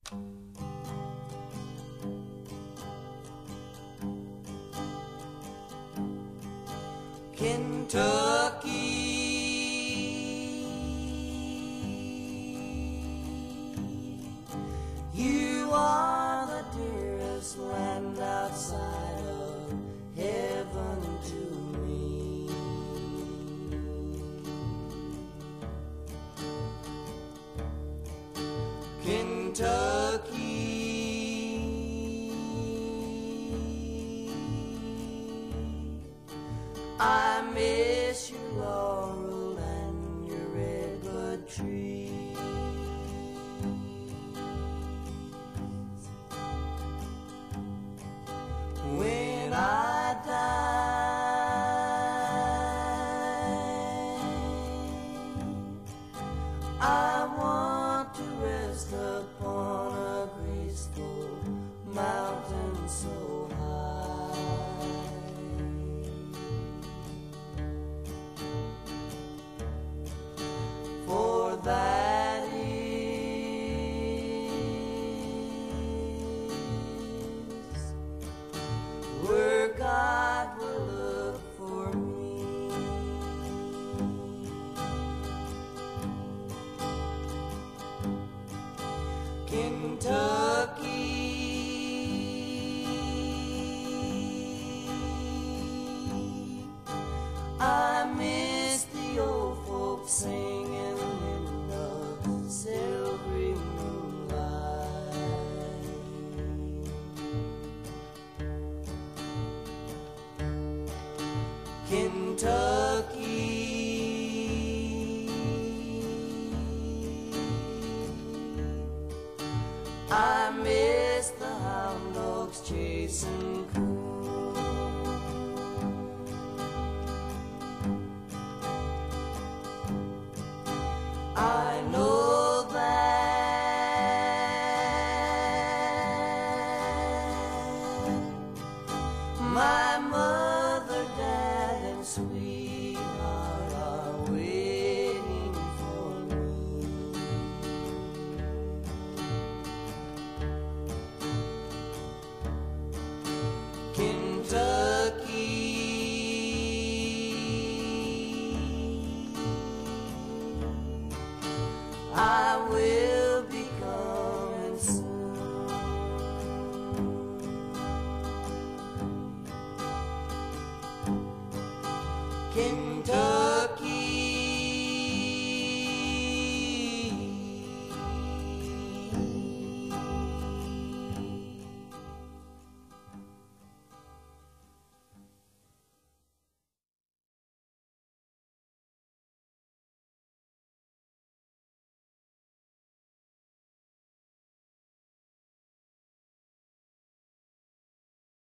Kentucky, you are the dearest land outside of heaven to me. Kentucky, I miss your laurel and your redbud tree. When I die, I want to rest upon a graceful mountain so high. For that is where God will look for me. Kentucky, I miss the old folks singing in the silvery moonlight. Kentucky, I miss the hound dogs chasing coon. I know that my mother, dad, and sweetheart are waiting for me. Kentucky, I will